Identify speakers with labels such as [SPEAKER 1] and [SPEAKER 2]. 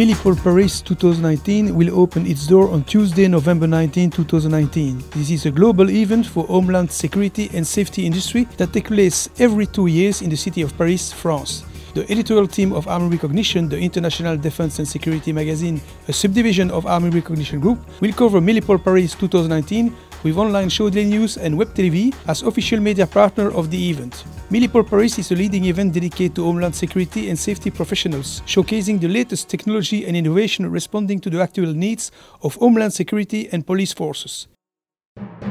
[SPEAKER 1] Milipol Paris 2019 will open its door on Tuesday, November 19, 2019. This is a global event for Homeland security and safety industry that takes place every 2 years in the city of Paris, France. The editorial team of Army Recognition, the international defense and security magazine, a subdivision of Army Recognition Group, will cover Milipol Paris 2019 with online show daily news and web TV as official media partner of the event. Milipol Paris is a leading event dedicated to Homeland security and safety professionals, showcasing the latest technology and innovation responding to the actual needs of Homeland security and police forces.